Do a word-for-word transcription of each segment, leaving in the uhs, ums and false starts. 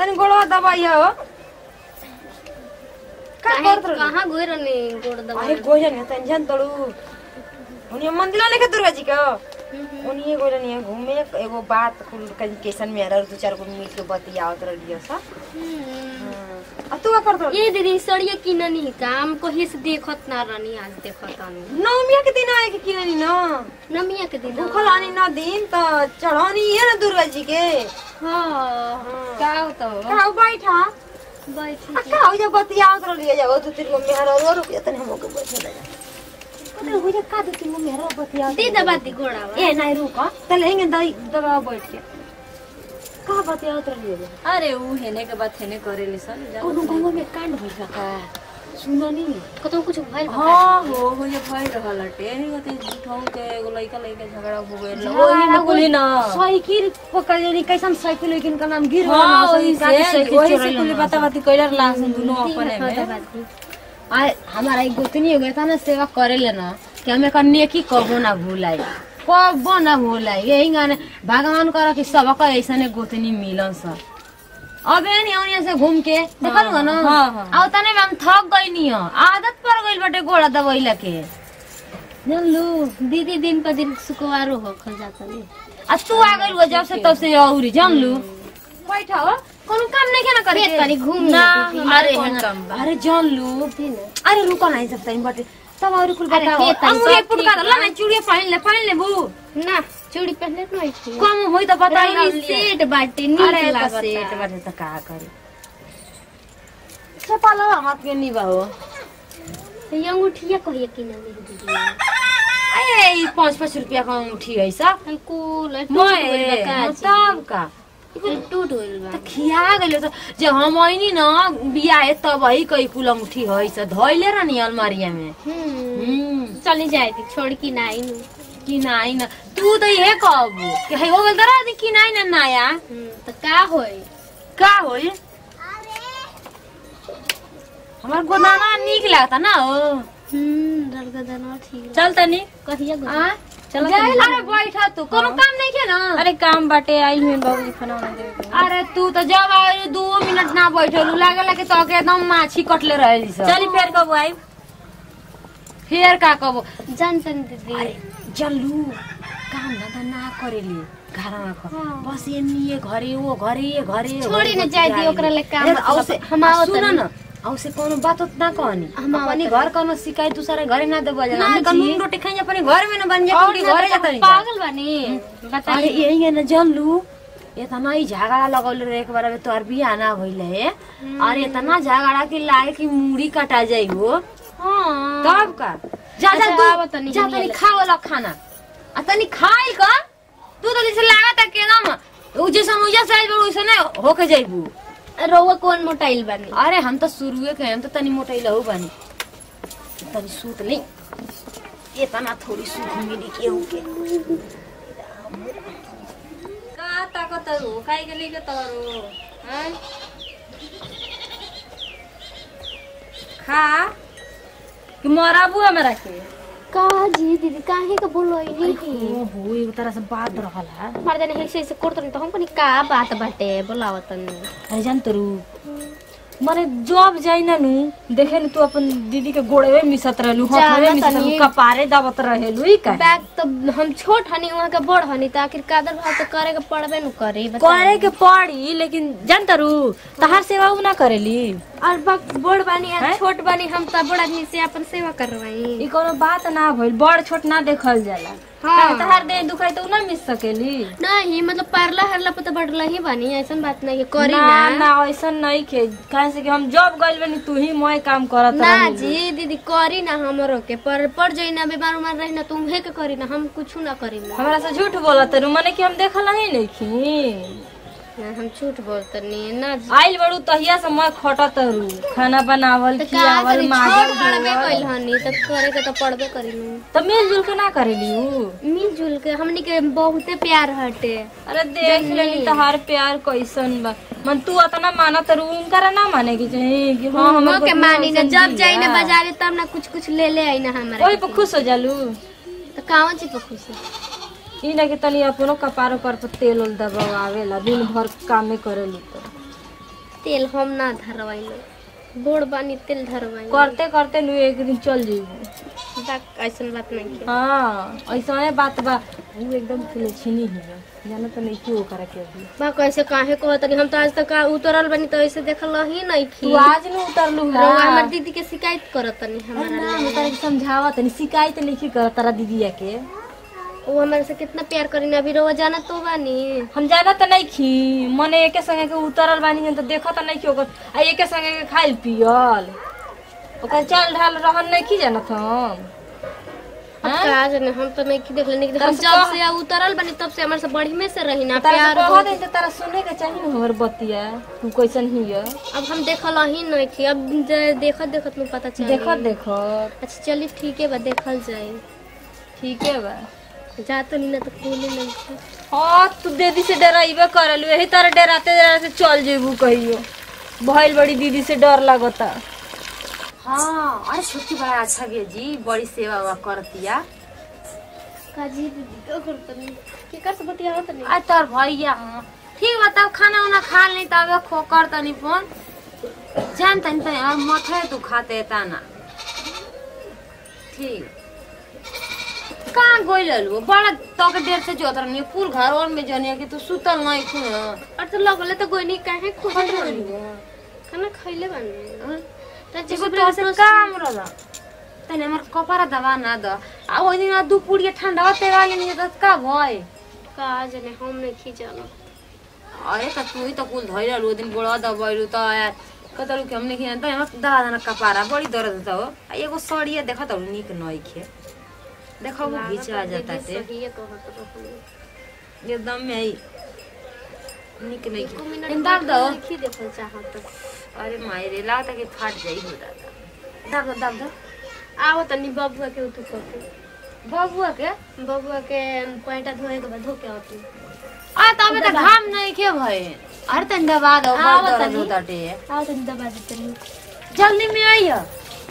तनी गोड़वा दबाई हो का करत रह कहां गोई रहनी गोड़ दबा अरे गोई नहीं तनी जान तड़ू उनी मंदिर लेके दुर्गा जी के उनी गोई नहीं घूमे एगो बात कुल कैसन में रह दो चार गो मिल के बतियावत रहियो सा आ तू का करत रह ये दीदी सड़िया किननी काम कहीं से देखत ना रहनी आज देखत आनी नवमिया के दिन आए के किननी न नमिया के दिन भूखल आनी न दिन त चढ़ानी है ना दुर्गा जी के हां का तो का बैठा बैठी आ का हो जा बतियावत रहियो जा दो तीन गो मेहरा रो रुक तनी हम के बैठे ले कते हो जा का दो तीन गो मेहरा बतियावत दी दबाती गोड़ा ए नहीं रुक तले हेंगे दई दबा बैठ के का बतियावत रहियो अरे ऊ हेने के बात हेने करेली सन कोनो गांव में कांड भइल का सुननी कतो कुछ भइल हां हो हो जे भइल रहल हटे एही होते ठौ के एगो लइका लइका झगड़ा हो गइल ओही में कुली ना साइकिल पकड़नी कैसन साइकिल लेकिन का नाम गिर हां ओही से ओही से कुली बात बात कइलर लासन दुनो अपने में आ हमारा एक गोतनी हो गया था ना सेवा करेले ना कि हमें का नेकी कबो ना भूलाई कबो ना भूलाई यही गाने भगवान कर कि सबका ऐसने गोतनी मिलन सा अबे नहीं औनिया से घूम के देखल हो ना आ तने में हम थक गइनी हो आदत पड़ गइल बाटे गोड़ा दबइला के जान लो दीदी दिन पर दिन सुकुवारो हो खल जाता नहीं आ तू आ गइल हो जब से तब से औरी जान लू बैठा हो कोनो काम नहीं के ना करे पेट करी घूम ना अरे अरे जान लू अरे रुको नहीं सकता इन बाटे तब और कुल बताओ खेत है, अंगूरी सब पुटका ठीक ला ना चूड़ी पहन ले पहन ले बू ना चूड़ी पहनले नहीं थी कम होई तो बताई ना सेट बाटे नीक अरे लागता सेट बाटे त का करे छपाला हाथ के नी बाहो ये अंगूठिया कहिए कि ना दीदी अरे ई पाँच पाँच रुपया का अंगूठी है सा कुल मोए तब का टूट होइल बा त खिया गेलो त जब हम आइनी ना बियाह तब ही कई कुल अंगूठी है सा धइले रहनी अलमारिया में हम्म चली जाए थी छोड़ की नाई नु कि नाई ना तू तो ये कहब कि है हो गेल दरा कि नाई ना नाया तो का होई का होई हमार गोदाना निक लागता ना हो हम्म दरगदना ठीक चल तनी कहिया गो आ चल अरे बैठा तू कोनो काम नहीं के ना अरे काम बाटे आइल हुई बाबूजी खाना बना देवे अरे तू तो जब आइल दो मिनट ना बैठलू लागल कि तो के एकदम माछी कटले रहली सब चली फेर कब आई फेर का कहबो जानतन दीदी जल्लू काम धंधा ना करेली घर में बस ये निये घरे वो घरे ये घरे छोड़ी न जाए दी ओकरा ले काम औसे हम आवत सुन न औसे कोनो बात ना कहनी हम अपने घर कोनो शिकायत दूसरे घरे ना देबो जाना हमने कानून रोटी खाई अपने घर में ना बन जा पूरी घरे जाता नहीं पागल बनी अरे यही है ना जल्लू इतना ही झगड़ा लगौले रे एक बार में तोर बियाह ना भइले है और इतना झगड़ा के लाए कि मुड़ी कटा जाई हो हां तब का जा जा तू जा तनी खा वाला खाना आ तनी खाइल का तू तो जैसे लागत है के ना उ जैसे मुझे साइज बड़ वैसे ना होके जाइबू रोवा कौन मोटाइल बनी अरे हम तो शुरुए के हम तो तनी मोटाइल हो बनी तनी सूत ले इतना थोड़ी सूत मिली के हो के का ताकत रो काई के लेके तरो हैं खा कि मराबू हमरा के का जी दीदी काहे का बोलो ई ओ हो एक तरह से बात रहल है मार देने ऐसे ऐसे करतन तो हमको का बात बाटे बोलावतन अरे जान तरू माने जॉब जाई ना नु देखे न तू अपन दीदी के गोड़े में मिसत रहलू हाथ में मिसत रहलू कपारे दावत रहेलू ई का बैग तो हम छोट हनी वहां के बड़ हनी त आखिर कादर भाव तो करे के पड़बे नु करे करे के पड़ी लेकिन जान तरू तहार सेवा उ ना करेली और बक बड़ बानी और छोट बानी हम त बड़ आदमी से अपन सेवा करवाई ई कोनो बात ना भइल बड़ छोट ना देखल जाला हां तहार देह दुखाई तो ना मिस सकेली नहीं मतलब पारला हरला पे तो बढ़ला ही बानी ऐसन बात नहीं है करी ना ना ना ऐसा नहीं के काहे से कि हम जॉब गइल बनी तू ही मोए काम करत ना रहली जी दीदी करी ना हमरो के पर पड़ जाई ना बीमार उमार रही ना तुम हे के करी ना हम कुछ ना करी ना हमरा से झूठ बोलत रू माने कि हम देखल नहीं नहीं ना हम झूठ बोलत नहीं ना जी आइल बड़ू तहिया से मैं खटत रू खाना बनावल तो का खियावल करी माजल छोड़ पड़बे कइल हनी त करे के तो पड़बे करी नु त मिलजुल के ना करेली उ मिलजुल के हमनी के बहुते प्यार हटे अरे देख लेली तहार प्यार कैसन बा मन तू अतना मानत रू उनकरा ना माने की चाहिए कि हां हम हम के मानी ना जब जाई ना बाजारे तब ना कुछ कुछ ले ले आई ना हमरा ओई पे खुश हो जालू तो कावन ची पे खुश ई ना के तनी अपनो कपार पर तेल उल दबावेला दिन भर कामे करेली तो तेल हम ना धरवाइलो गोड़ बानी तेल धरवाइलो करते करते नु एक दिन चल जेबू बात ऐसन बात नहीं के हां ऐसा बात बा वो एकदम छिनी ही जाना तो नहीं क्यों करे के अभी बा कैसे काहे कहत कि हम तो आज तक उतरल बनी तो ऐसे देखल ही नहीं थी तू आज न उतरलू है रउआ हमर दीदी के शिकायत करत नहीं हमारा ना मैं तारे समझावत नहीं शिकायत नहीं की करत तारा दीदी के वो हमारे से कितना प्यार करीन अभी रउआ जाना तो बानी हम जाना तो नहीं खी मने एके संगे के उतरल बानी तो देखत नहीं क्यों आ एके संगे के खाइल पियल ओकर चाल ढाल रहन नहीं की जानत हम अब का जाने हम तो नहीं की देखले नहीं हम जब से उतरल बनी तब से हमारे से बढ़ी में से रही ना प्यार बहुत है तारा सुने के चाहिए ना हमर बतिया तू कैसन ही है अब हम देखल ही नहीं थी अब देखत देखत में पता चल देखत देखत अच्छा चलिए ठीक है बा देखल जाए ठीक है बा जा तो नहीं ना तो खोले नहीं हां तू दीदी से डराइबे करलू यही तरह डराते डराते चल जेबू कहियो भइल बड़ी दीदी से डर लागता हाँ अरे छोटी बड़ा अच्छा गे जी बड़ी सेवा वा करतिया काजी दीदी का करत नहीं के कर से बतियावत नहीं आ तोर भैया हां ठीक बताओ खाना उना खा ले तब खो कर तनी फोन जान तनी तनी और मथे तू खाते ताना ठीक कहाँ गइललु बड़ा तक देर से जोतर नहीं पूल घर और में जनिया कि तू सुतल नहीं खु और तो लगले तो कोई नहीं काहे खुद खाना खइले बानी त जेको तो से काम रहला तने हमर कपड़ा दवा ना द आ ओइ दिन दू पुड़िया ठंडा तेरा ले नहीं त का भय का जाने हम नहीं खिजालो अरे त तू ही त कुल धइल रो दिन गोड़ा दबइलु त यार कतलु के हमने खिया त हमर दवा दाना कपारा बड़ी दर्द होता हो आ एगो सड़िया देखत निक नई खे देखो वो घिचा जाता थे सही है कहत रहली एकदम में ही निक नहीं एको मिनट इंदाब दो की देखल चाहत अरे मायरे लागता कि फाट जाई हो दादा दाब दो दाब दो आओ तनी बबुआ के उठू के बबुआ के बबुआ के पैंटा धोए के बाद धोके आती आ तबे त घाम नहीं के भए अरे तन दबा दो आओ बड़ दर्द तनी। होता टे आओ तनी दबा दे तनी जल्दी में आइयो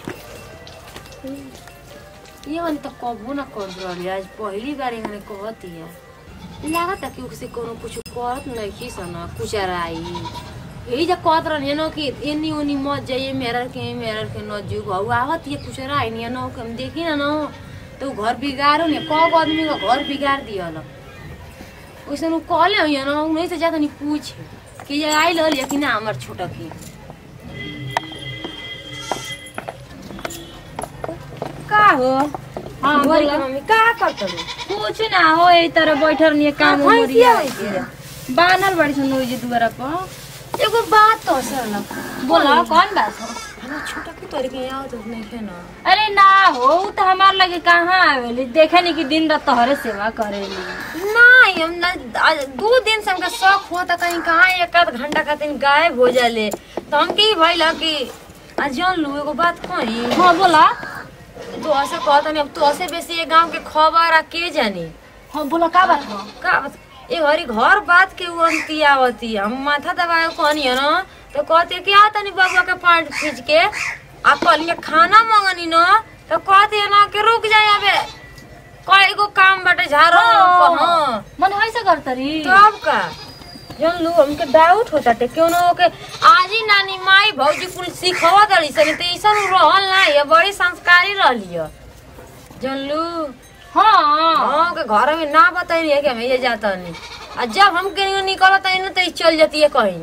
ये मन तो कबू ना कर रहली आज पहली बार एने कहती है लागत कि उसे कोनो कुछ करत नहीं की सना कुछ राई यही जा कहत रहनी न कि एनी ओनी मत जाइए मेरा के मेरा के न जू गौ आवत ये कुछ राई नहीं न हम देखी ना न तो घर बिगाड़ो ने कब आदमी का घर बिगाड़ दिया ल ओइसन कहले हो न नहीं से ज्यादा नहीं पूछ कि ये आई ल कि ना हमर छोटा की का हो हां बोल मम्मी का करत हो कुछ ना हो ए तरह बैठल नहीं काम भैंसिया मोरिया बानल बड़ी सन ओइ जे दुआरा पर एगो बात तो सर बोला कौन बात हो हमरा छोटा की तोर के आओ तो नहीं है ना अरे ना हो उ त हमार लगे कहां आवेली देखे नहीं कि दिन रात तोहरे सेवा करेली नहीं हम ना दो दिन से हमका शौक हुआ था कहीं कहाँ एक आध घंटा का दिन गायब हो जाले तो हम की भइला कि आज जान लू एगो बात कही हां बोला तो ऐसे कहता नहीं अब तो ऐसे बेसी ये गांव के खबर आ के जानी हां बोला का बात हो का बात ए हरी घर बात के उनती आवती हम माथा दबाए कहनी है ना तो कहते कि आ तनी बबुआ के पांट खींच के आ कल में खाना मांगनी ना तो कहते है ना कि रुक जाए अबे कई गो काम बाटे झारो हां मन होइसे करतरी तो अब का जन लू हमके डाउट होता टे क्यों ना के आज ही नानी माई भौजी कुल सिखवा दली सने त ऐसा रहल ना ये बड़ी संस्कारी रहली है जन लू हां हां के घर में ना बताई है कि हम ये जाता नहीं आ जब हम कहीं निकलत है ना तो चल जाती है कहीं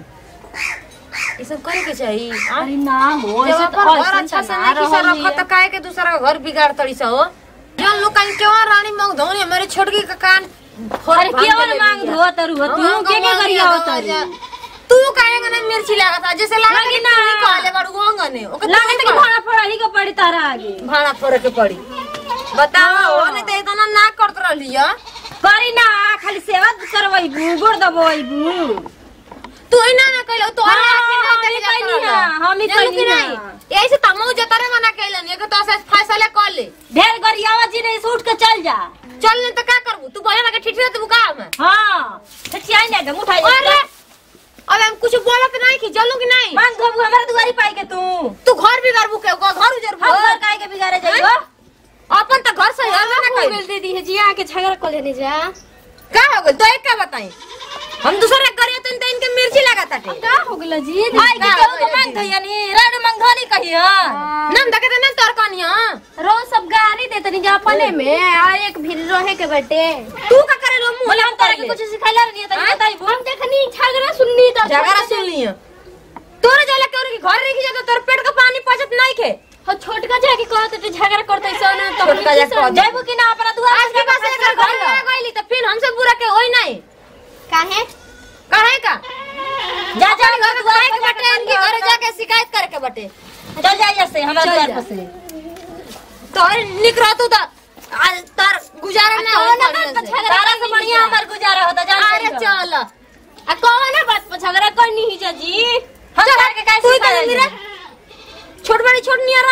ये सब करे के चाहिए अरे ना हो जब अपन घर अच्छा से नहीं किसा रखत त काहे के दूसरा का घर बिगाड़ तड़ी सा हो जन लोग कहीं क्यों रानी मांग धोनी मेरे छोटकी का कान अरे केवल मांग धो तरु तू के के करिया हो तरी तू काहेगा ना मिर्ची लागत जैसे लागे ना काले बड़ू गोंगने ओके लागत कि भाड़ा पड़ी के पड़ी तारा आगे भाड़ा पड़े के पड़ी बताओ ओने त इतना ना करत रहली है करी ना खाली सेवा करवई बु गोड़ दबोई बु तू ही ना ना कहलो तो हम ही कहनी ना हम ही कहनी ना ऐसे तमो जतरे मना कहलन एक तो ऐसे फैसला कर ले ढेर गरियावा जी ने सूट के चल जा चल ने त का करबू तू बहना के ठिठिया तू का में हां ठिठियाई ना दम उठाई अरे अब हम कुछ बोलत नहीं कि चलू कि नहीं मांग धोबू हमरा दुआरी पाई के तू तू घर बिगाड़बू के घर उजरबू हम घर काहे के बिगाड़े जाइयो अपन त घर से हल ना कहि बोल दे दी है जी आके झगड़ा कर लेने जा का हो गइल तो एक का बताई हम दूसरे करिए तन इनके मिर्ची लगाताटे का हो गेल जी आई के केहू के मांग धइयानी राड मंगधनी कहियो नम दके त न तोर कनिया रोज सब गाड़ी देते नहीं अपने में आ एक भी रहे के बेटे तू का करे लो मुंह बोले हम तोरा के कुछ सिखाइला नहीं त बताई हम देखनी झगड़ा सुननी त झगड़ा सुन लियो तोरे जाला के और के घर रखी जा तोर पेट का पानी पचत नहीं खे हो छोटका जाके कहत तो झगड़ा करते सन तो छोटका जाके जाइबो कि ना अपना दुआर आज के पास एकर घर में गइली त फिर हमसे बुरा के होई नहीं काहे काहे का जा जा घर दुआर के बटे इनके घर जाके शिकायत करे के बटे चल जा ऐसे हमरा चल द्वार जा। पर से तोर निकरा तू त आज तार गुजारा ना हो तारा से बढ़िया हमर गुजारा होता जान अरे चल आ कौन बात पर झगड़ा करनी ही जा जी हम करके कैसे तू सिखाइला कर मेरा छोट बड़ी छोट नियारा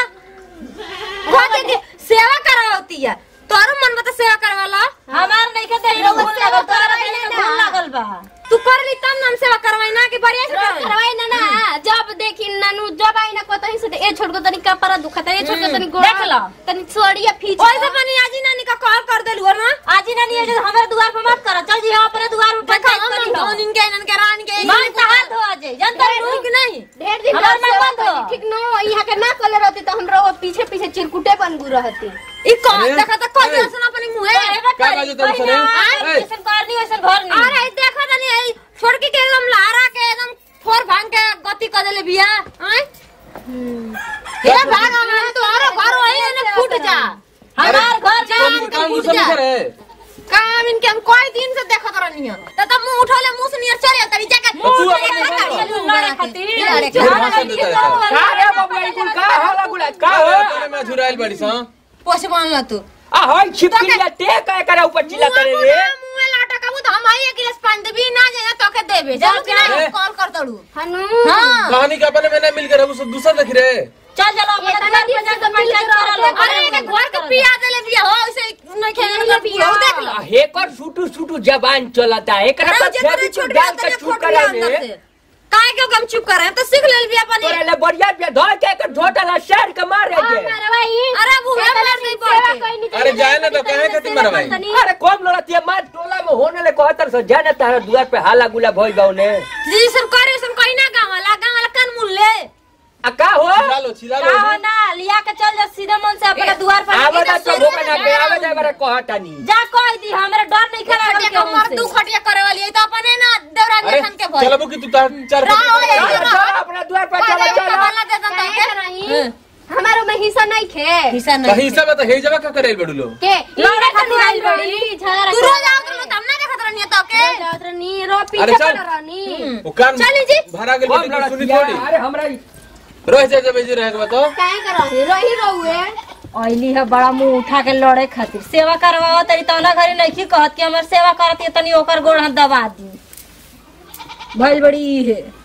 वो के सेवा करावती है तोर मन बता सेवा करवाला हमार नहीं के देही भूल लागल तोरा के भूल लागल बा तू कर ली तब नाम सेवा करवाई ना कि बढ़िया से करवाई करवाई ना ना जब देखी नानू जब आई ना कोतही से ए छोड़ को तनी कपड़ा दुखता ए छोड़ को तनी गोड़ देख लो। तनी सोड़िया फीच ओइसे बनी आजी नानी का कॉल कर देलु ना आज ही नहीं है हमारे द्वार पर मत करो चल जी हम अपने द्वार पर पंचायत करी हो हम इनके इनके रान के मन का हाथ हो आज जनता तू कि नहीं ढेर दिन हमार बाद मन सेवा बंद हो। करी, ठीक न यहाँ के ना कले रहती तो हम रहो पीछे पीछे चिरकुटे बनगु रहती ई कौन अरे, देखा त कोई अरे। सुना अपनी मुंह का बाजू तुम सुने ए, ऐसा करनी वैसा घर नहीं अरे देखा तनी आई छोड़ के एकदम लहरा के एकदम फोर भांग के गति कर देले बिया हैं हे भाग हम तो अरे घर वही ने फूट जा हमार घर जा तुम काम फूट दूसरा जा। नहीं करे काम इनके हम कोई दिन से देखत रहनी है त तब मुंह उठोले मुंह से नियर चले तरी जाके तो तू मुंह अपन से नहीं लड़े लड़े खातिर लड़े फिर भाषण देता रहता का रे बाबू ई कुल का होला गुला का का हो हो तोरे में झुराइल बड़ी सा पोछ बांध तू आ होय छिपकिलिया ते का करा ऊपर चिल्ला करे रे मुंह में लाटा का तो हम आई एक गिलास पानी देबी ना जाए तो के देबे चल के ए। कॉल कर दड़ू हनु हां कहानी का अपने में ना मिल कर सब दूसरा देख रे चल चलो अपने द्वार पर जाकर पंचायत करा लो अरे एक घर के पिया देले बिया हो ऐसे नहीं खेले पिया हो देख लो आ, हेकर सुटू सुटू जबान चलता एकरा अरे पर जे तोरे छेदी छोट तू डाल के छोट छूट कर करा अंदर रे से काहे क्यों हम चुप कर रहे हैं तो सीख ले बिया पानी तोरे ले बढ़िया पे धो के एकर झोटला शहर के मार रे जे अरे भाई अरे भूया मार नहीं पड़ते अरे जाए ना तो कहे खातिर मरवाई अरे कौन लड़त ये मार टोला में होने ले कहतर से जाने तारा दुआर पे हाला गुला भई गाउने जी सब करे सब कोई ना गांव वाला गांव वाला कान मुल ले आ का हो छिला लो छिला का हो लो ना लिया के चल जा सीधे मन से अपने द्वार पर आवे ना तो भोका ना के आवे जा बारे कहतानी जा कह दी हमरा डर नहीं खड़ा खटिया का मर तू खटिया करे वाली है तो अपने ना देवरान अरे जखन के भई चलबो कि तू तार चार राह हो बजे जाए। चल चल अपना द्वार पर चला चला वाला दे दन काहे रही हमारो में हिस्सा नहीं खे हिस्सा तो हिसाब तो हे जगह का करे बड़ू लो के लड़े खातिर आइल बड़ी झगड़ा तू रोज आओ तो हम ना देखत रहनी तो के जात रनी रो अरे पीछे चल। पड़ रनी वो कान चली जी। भरा गेल कौन बड़ी लड़त सुनी या? थोड़ी अरे हमरा रोज जा जब जे रहेगा बताओ काहे कर रही रही रहुए ऐली है बड़ा मुंह उठा के लड़े खातिर सेवा करवाओ तरी तौना घरी नहीं की कहत कि हमर सेवा करत तनी ओकर गोड़ हाथ दबा दी भइल बड़ी ई है